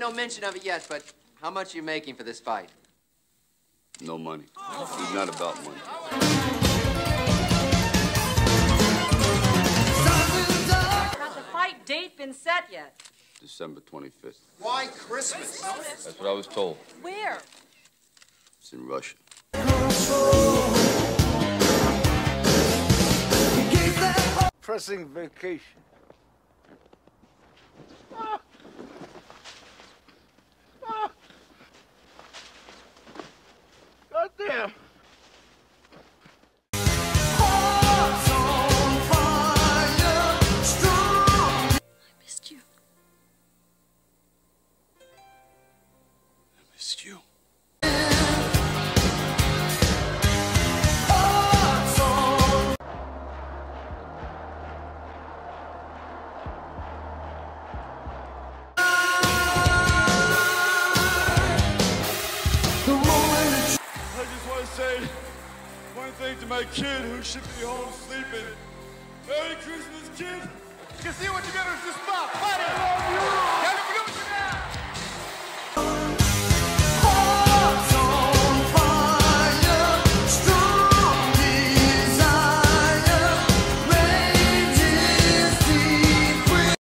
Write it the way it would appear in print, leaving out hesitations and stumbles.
no mention of it yet, but how much are you making for this fight? No money. It's not about money. Has the fight date been set yet? December 25th. Why Christmas? That's what I was told. Where? It's in Russia. Pressing vacation. God damn. I missed you. I missed you. I just want to say one thing to my kid who should be home sleeping. Merry Christmas, kid! You see what you got is this spot. Fight it.